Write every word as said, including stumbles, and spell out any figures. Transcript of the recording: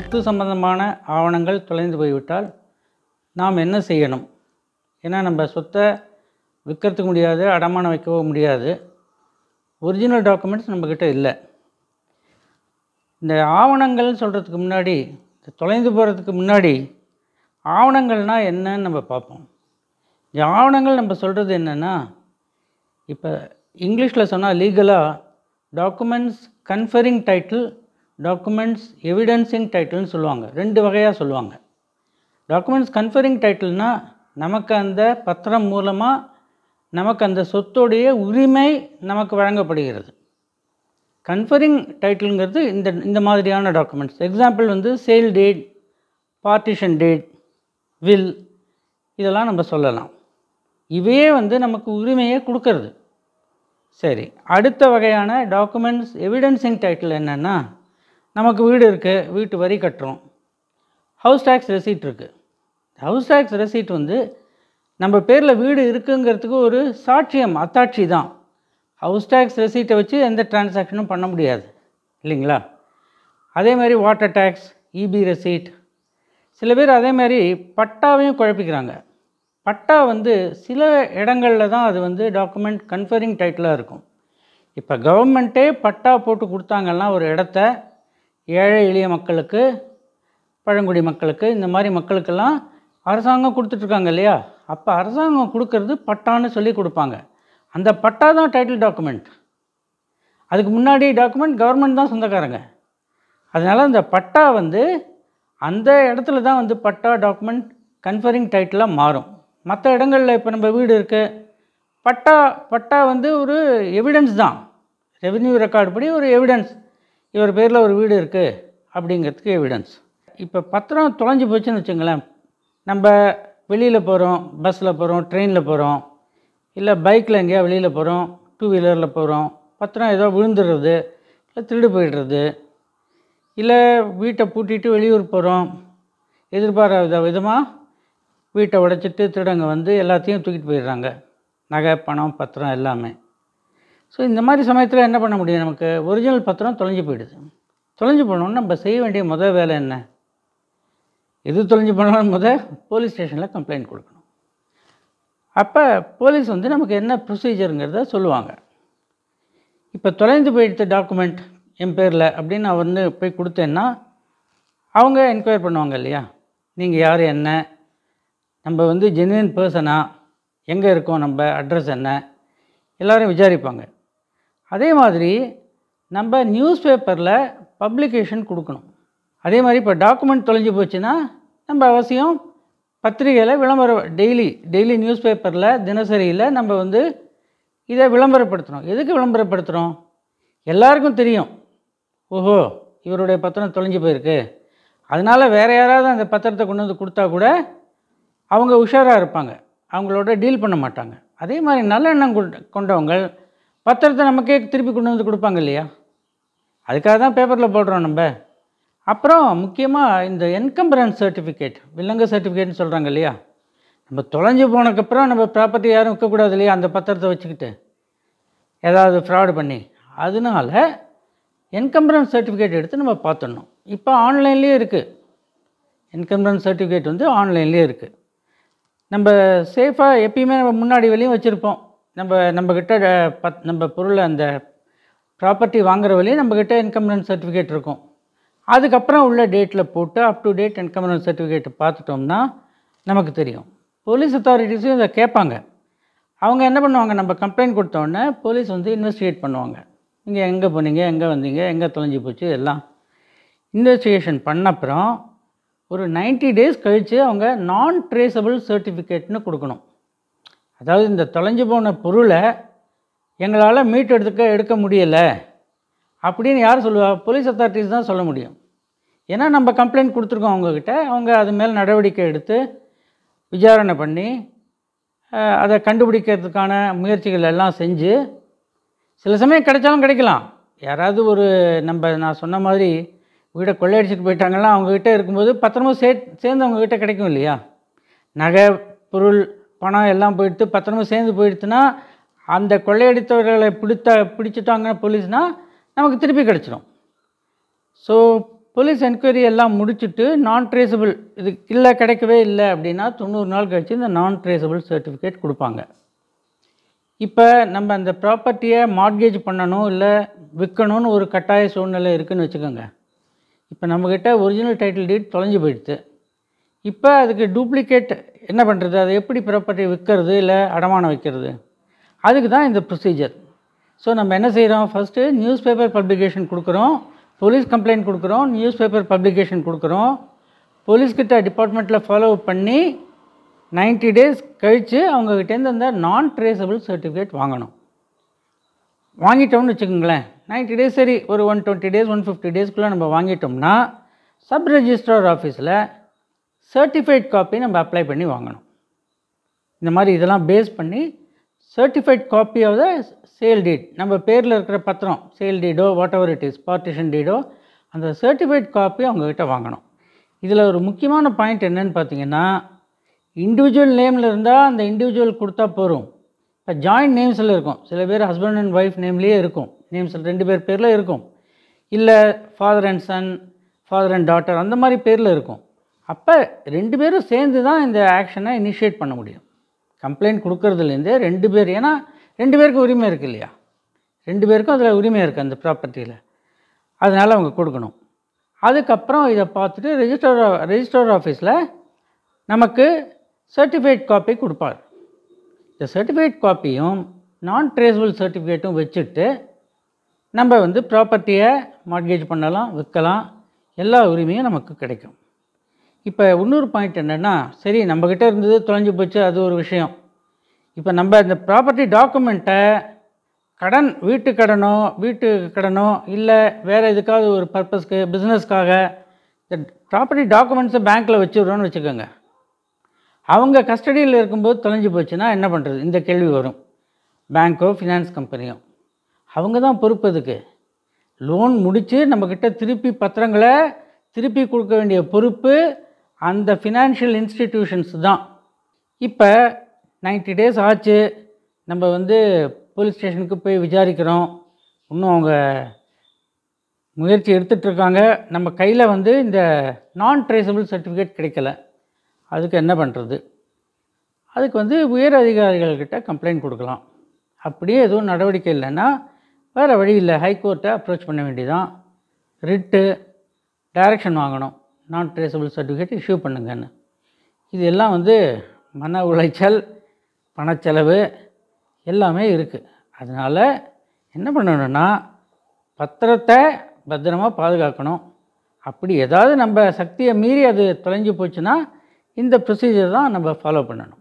சொத்து சம்பந்தமான ஆவணங்கள் தொலைந்து போய்விட்டால் நாம் என்ன செய்யணும்? ஏன்னா நம்ம சொத்தை விற்கிறதுக்கு முடியாது, அடமானம் வைக்கவோ முடியாது. ஒரிஜினல் டாக்குமெண்ட்ஸ் நம்மக்கிட்ட இல்லை. இந்த ஆவணங்கள்னு சொல்கிறதுக்கு முன்னாடி, தொலைந்து போகிறதுக்கு முன்னாடி ஆவணங்கள்னால் என்னன்னு நம்ம பார்ப்போம். இந்த ஆவணங்கள் நம்ம சொல்கிறது என்னென்னா, இப்போ இங்கிலீஷில் சொன்னால் லீகலாக documents conferring title, documents evidencing டைட்டில்னு சொல்லுவாங்க. ரெண்டு வகையாக சொல்லுவாங்க. டாக்குமெண்ட்ஸ் கன்ஃபரிங் டைட்டில்னால் நமக்கு அந்த பத்திரம் மூலமாக நமக்கு அந்த சொத்துடைய உரிமை நமக்கு வழங்கப்படுகிறது. கன்ஃபரிங் டைட்டிலுங்கிறது இந்த இந்த மாதிரியான டாக்குமெண்ட்ஸ். எக்ஸாம்பிள் வந்து sale deed, partition deed, will, இதெல்லாம் நம்ம சொல்லலாம். இவையே வந்து நமக்கு உரிமையை கொடுக்கறது. சரி, அடுத்த வகையான டாக்குமெண்ட்ஸ் எவிடன்சிங் டைட்டில் என்னென்னா, நமக்கு வீடு இருக்குது, வீட்டு வரி கட்டுறோம், ஹவுஸ் டேக்ஸ் ரெசீட் இருக்குது. ஹவுஸ் டேக்ஸ் ரெசீட் வந்து நம்ம பேரில் வீடு இருக்குங்கிறதுக்கு ஒரு சாட்சியம், அத்தாட்சி தான். ஹவுஸ் டேக்ஸ் ரெசீட்டை வச்சு எந்த டிரான்சாக்ஷனும் பண்ண முடியாது இல்லைங்களா? அதே மாதிரி வாட்டர் டேக்ஸ், இபி ரெசீட். சில பேர் அதே மாதிரி பட்டாவையும் குழப்பிக்கிறாங்க. பட்டா வந்து சில இடங்களில் தான் அது வந்து டாக்குமெண்ட் கன்ஃபரிங் டைட்டிலாக இருக்கும். இப்போ கவர்மெண்ட்டே பட்டா போட்டு கொடுத்தாங்கன்னா ஒரு இடத்த ஏழை எளிய மக்களுக்கு, பழங்குடி மக்களுக்கு, இந்த மாதிரி மக்களுக்கெல்லாம் அரசாங்கம் கொடுத்துட்ருக்காங்க இல்லையா? அப்போ அரசாங்கம் கொடுக்கறது பட்டான்னு சொல்லி கொடுப்பாங்க. அந்த பட்டா தான் டைட்டில் டாக்குமெண்ட். அதுக்கு முன்னாடி டாக்குமெண்ட் கவர்மெண்ட் தான் சொந்தக்காரங்க. அதனால் அந்த பட்டா வந்து அந்த இடத்துல தான் வந்து பட்டா டாக்குமெண்ட் கன்ஃபரிங் டைட்டிலாக மாறும். மற்ற இடங்களில் இப்போ நம்ம வீடு இருக்குது, பட்டா பட்டா வந்து ஒரு எவிடன்ஸ் தான். ரெவென்யூ ரெக்கார்டு படி ஒரு எவிடன்ஸ், இவர் பேரில் ஒரு வீடு இருக்குது அப்படிங்கிறதுக்கு எவிடன்ஸ். இப்போ பத்திரம் தொலைஞ்சு போச்சுன்னு வச்சுங்களேன், நம்ம வெளியில் போகிறோம், பஸ்ஸில் போகிறோம், ட்ரெயினில் போகிறோம், இல்லை பைக்கில் எங்கேயா வெளியில் போகிறோம், டூ வீலரில் போகிறோம், பத்திரம் ஏதோ விழுந்துடுறது, இல்லை திருடு போயிடுறது, இல்லை வீட்டை பூட்டிட்டு வெளியூர் போகிறோம், எதிர்பாராத விதமாக வீட்டை உடைச்சிட்டு திருடங்க வந்து எல்லாத்தையும் தூக்கிட்டு போயிடுறாங்க, நகை, பணம், பத்திரம் எல்லாமே. ஸோ இந்த மாதிரி சமயத்தில் என்ன பண்ண முடியும்? நமக்கு ஒரிஜினல் பத்திரம் தொலைஞ்சு போயிடுது. தொலைஞ்சு போனோன்னு நம்ம செய்ய வேண்டிய முதல் வேலை என்ன? எது தொலைஞ்சு போனாலும் முதல் போலீஸ் ஸ்டேஷனில் கம்ப்ளைண்ட் கொடுக்கணும். அப்போ போலீஸ் வந்து நமக்கு என்ன ப்ரொசீஜருங்கிறத சொல்லுவாங்க. இப்போ தொலைந்து போயிடுத்த டாக்குமெண்ட் என் பேரில் அப்படின்னு நான் வந்து போய் கொடுத்தேன்னா அவங்க என்கொயரி பண்ணுவாங்க இல்லையா? நீங்கள் யார், என்ன, நம்ம வந்து ஜென்யூன் பர்சனா, எங்கே இருக்கோம், நம்ம அட்ரஸ் என்ன, எல்லோரும் விசாரிப்பாங்க. அதே மாதிரி நம்ம நியூஸ் பேப்பரில் பப்ளிகேஷன் கொடுக்கணும். அதே மாதிரி இப்போ டாக்குமெண்ட் தொலைஞ்சு போச்சுன்னா நம்ம அவசியம் பத்திரிகையில் விளம்பரம், டெய்லி டெய்லி நியூஸ் பேப்பரில், தினசரியில் நம்ம வந்து இதை விளம்பரப்படுத்தணும். எதுக்கு விளம்பரப்படுத்துகிறோம்? எல்லாருக்கும் தெரியும், ஓஹோ இவருடைய பத்திரம் தொலைஞ்சு போயிருக்கு, அதனால் வேறு யாராவது அந்த பத்திரத்தை கொண்டு வந்து கொடுத்தா கூட அவங்க உஷாராக இருப்பாங்க, அவங்களோட டீல் பண்ண மாட்டாங்க. அதே மாதிரி நல்ல எண்ணம் கொண்டவங்க பத்திரத்தை நமக்கே திருப்பி கொண்டு வந்து கொடுப்பாங்க இல்லையா? அதுக்காக தான் பேப்பரில் போடுறோம் நம்ம. அப்புறம் முக்கியமாக இந்த என்கம்பரன்ஸ் சர்டிஃபிகேட், வில்லங்க சர்டிஃபிகேட்னு சொல்கிறாங்க இல்லையா? நம்ம தொலைஞ்சு போனதுக்கப்புறம் நம்ம ப்ராப்பர்ட்டி யாரும் விற்கக்கூடாது இல்லையா? அந்த பத்திரத்தை வச்சுக்கிட்டு ஏதாவது ஃப்ராடு பண்ணி. அதனால என்கம்பரன்ஸ் சர்டிஃபிகேட் எடுத்து நம்ம பார்த்துடணும். இப்போ ஆன்லைன்லேயே இருக்குது, என்கம்பரன்ஸ் சர்டிஃபிகேட் வந்து ஆன்லைன்லேயே இருக்குது. நம்ம சேஃபாக எப்பயுமே நம்ம முன்னாடி வெளியும் வச்சுருப்போம். நம்ம நம்மக்கிட்ட பத் நம்ம பொருளை அந்த ப்ராப்பர்ட்டி வாங்குகிற வழியும் நம்மக்கிட்ட என்கம்பரன்ஸ் சர்டிஃபிகேட் இருக்கும். அதுக்கப்புறம் உள்ள டேட்டில் போட்டு அப் டு டேட் என்கம்பரன்ஸ் சர்டிஃபிகேட்டை பார்த்துட்டோம்னா நமக்கு தெரியும். போலீஸ் அத்தாரிட்டிஸும் இதை கேட்பாங்க. அவங்க என்ன பண்ணுவாங்க, நம்ம கம்ப்ளைண்ட் கொடுத்தோடனே போலீஸ் வந்து இன்வெஸ்டிகேட் பண்ணுவாங்க. நீங்கள் எங்கே போனீங்க, எங்கே வந்தீங்க, எங்கே தொலைஞ்சி போச்சு, எல்லாம் இன்வெஸ்டிகேஷன் பண்ணப்புறம் ஒரு நைன்ட்டி டேஸ் கழித்து அவங்க நான் ட்ரேசபிள் சர்டிஃபிகேட்னு கொடுக்கணும். அதாவது இந்த தொலைஞ்சு போன பொருளை எங்களால் மீட் எடுத்துக்க எடுக்க முடியலை அப்படின்னு யார் சொல்லுவா? போலீஸ் அத்தாரிட்டிஸ் தான் சொல்ல முடியும். ஏன்னா நம்ம கம்ப்ளைண்ட் கொடுத்துருக்கோம் அவங்கக்கிட்ட, அவங்க அது மேல் நடவடிக்கை எடுத்து விசாரணை பண்ணி அதை கண்டுபிடிக்கிறதுக்கான முயற்சிகள் எல்லாம் செஞ்சு, சில சமயம் கிடைச்சாலும் கிடைக்கலாம். யாராவது ஒரு நம்ம நான் சொன்ன மாதிரி வீடை கொள்ளையடிச்சிட்டு போயிட்டாங்கன்னா அவங்கக்கிட்ட இருக்கும்போது பத்திரமும் சே சேர்ந்து அவங்கக்கிட்ட கிடைக்கும் இல்லையா? நகை, பொருள், பணம் எல்லாம் போயிடுத்து, பத்திரமும் சேர்ந்து போயிடுத்துன்னா அந்த கொள்ளையடித்தவர்களை பிடித்த பிடிச்சிட்டாங்க போலீஸ்னால் நமக்கு திருப்பி கிடச்சிடும். ஸோ போலீஸ் என்கொயரி எல்லாம் முடிச்சுட்டு நான் ட்ரேசபிள் இது இல்லை கிடைக்கவே இல்லை அப்படின்னா தொண்ணூறு நாள் கழிச்சு இந்த நான் ட்ரேசபிள் சர்டிஃபிகேட் கொடுப்பாங்க. இப்போ நம்ம அந்த ப்ராப்பர்ட்டியை மார்ட்கேஜ் பண்ணணும் இல்லை விற்கணும்னு ஒரு கட்டாய சூழ்நிலை இருக்குதுன்னு வச்சுக்கோங்க. இப்போ நம்மக்கிட்ட ஒரிஜினல் டைட்டில் டீட் தொலைஞ்சு போயிடுது. இப்போ அதுக்கு டூப்ளிகேட் என்ன பண்ணுறது, அதை எப்படி ப்ராப்பர்ட்டி விற்கிறது இல்லை அடமானம் வைக்கிறது, அதுக்கு தான் இந்த ப்ரொசீஜர். ஸோ நம்ம என்ன செய்கிறோம், ஃபஸ்ட்டு நியூஸ் பேப்பர் பப்ளிகேஷன் கொடுக்குறோம், போலீஸ் கம்ப்ளைண்ட் கொடுக்குறோம், நியூஸ் பேப்பர் பப்ளிகேஷன் கொடுக்குறோம். போலீஸ்கிட்ட டிபார்ட்மெண்ட்டில் ஃபாலோ பண்ணி நைன்ட்டி டேஸ் கழித்து அவங்கக்கிட்டேருந்து அந்த நான் ட்ரேசபிள் சர்டிஃபிகேட் வாங்கணும். வாங்கிட்டோம்னு வச்சுக்கோங்களேன், நைன்ட்டி டேஸ் சரி ஒரு one twenty days one fifty டேஸ்க்குள்ளே நம்ம வாங்கிட்டோம்னா சப் ரெஜிஸ்ட்ரார் ஆஃபீஸில் சர்டிஃபைட் காப்பி நம்ம அப்ளை பண்ணி வாங்கணும். இந்த மாதிரி இதெல்லாம் பேஸ் பண்ணி certified copy of the sale deed, நம்ம பேரில் இருக்கிற பத்திரம் சேல் டீடோ whatever it is partition டீடோ, அந்த சர்டிஃபைட் காப்பி அவங்கக்கிட்ட வாங்கணும். இதில் ஒரு முக்கியமான பாயிண்ட் என்னென்னு பார்த்தீங்கன்னா, இண்டிவிஜுவல் நேமில் இருந்தால் அந்த இண்டிவிஜுவல் கொடுத்தா போகும். இப்போ ஜாயிண்ட் நேம்ஸில் இருக்கும், சில பேர் ஹஸ்பண்ட் அண்ட் ஒய்ஃப் நேம்லேயே இருக்கும், நேம்ஸ் ரெண்டு பேர் பேரில் இருக்கும், இல்லை father and son, father and daughter அந்த மாதிரி பேரில் இருக்கும். அப்போ ரெண்டு பேரும் சேர்ந்து தான் இந்த ஆக்ஷனை இனிஷியேட் பண்ண முடியும். கம்ப்ளைண்ட் கொடுக்கறதுலேருந்தே ரெண்டு பேர், ஏன்னா ரெண்டு பேருக்கும் உரிமை இருக்குது இல்லையா, ரெண்டு பேருக்கும் அதில் உரிமை இருக்குது அந்த ப்ராப்பர்ட்டியில், அதனால் அவங்க கொடுக்கணும். அதுக்கப்புறம் இதை பார்த்துட்டு ரெஜிஸ்டர் ரெஜிஸ்டர் ஆஃபீஸில் நமக்கு சர்டிஃபைட் காப்பி கொடுப்பார். இந்த சர்டிஃபைட் காப்பியும் நான் ட்ரேசபிள் சர்டிஃபிகேட்டும் வச்சுட்டு நம்ம வந்து ப்ராப்பர்ட்டியை மார்ட்கேஜ் பண்ணலாம், விற்கலாம், எல்லா உரிமையும் நமக்கு கிடைக்கும். இப்போ இன்னொரு பாயிண்ட் என்னென்னா, சரி நம்மக்கிட்ட இருந்தது தொலைஞ்சு போச்சு, அது ஒரு விஷயம். இப்போ நம்ம இந்த ப்ராப்பர்ட்டி டாக்குமெண்ட்டை கடன், வீட்டு கடனோ வீட்டு கடனோ இல்லை வேறு எதுக்காவது ஒரு பர்பஸ்க்கு பிஸ்னஸ்க்காக இந்த ப்ராப்பர்ட்டி டாக்குமெண்ட்ஸை பேங்க்கில் வச்சுடுறோன்னு வச்சுக்கோங்க. அவங்க கஸ்டடியில் இருக்கும்போது தொலைஞ்சு போச்சுன்னா என்ன பண்ணுறது, இந்த கேள்வி வரும். பேங்க்கோ ஃபினான்ஸ் கம்பெனியோ அவங்க தான் பொறுப்பு. அதுக்கு லோன் முடித்து நம்மக்கிட்ட திருப்பி பத்திரங்களை திருப்பி கொடுக்க வேண்டிய பொறுப்பு அந்த ஃபினான்ஷியல் இன்ஸ்டிடியூஷன்ஸ் தான். இப்போ நைன்ட்டி டேஸ் ஆச்சு, நம்ம வந்து போலீஸ் ஸ்டேஷனுக்கு போய் விசாரிக்கிறோம், இன்னும் அவங்க முயற்சி எடுத்துகிட்ருக்காங்க, நம்ம கையில் வந்து இந்த நான் ட்ரேசபிள் சர்டிஃபிகேட் கிடைக்கல. அதுக்கு என்ன பண்ணுறது, அதுக்கு வந்து உயர் அதிகாரிகள்கிட்ட கம்ப்ளைண்ட் கொடுக்கலாம். அப்படியே எதுவும் நடவடிக்கை இல்லைன்னா வேறு வழி இல்லை, ஹைகோர்ட்டை அப்ரோச் பண்ண வேண்டியதான். ரிட்டு டைரக்ஷன் வாங்கணும், நான் ட்ரேசபிள் சர்டிஃபிகேட் இஷ்யூ பண்ணுங்கன்னு. இது எல்லாம் வந்து மன உளைச்சல், பணச்செலவு எல்லாமே இருக்குது. அதனால் என்ன பண்ணணுன்னா பத்திரத்தை பத்திரமாக பாதுகாக்கணும். அப்படி ஏதாவது நம்ம சக்தியை மீறி அது தொலைஞ்சு போச்சுன்னா இந்த ப்ரொசீஜர் தான் நம்ம ஃபாலோ பண்ணணும்.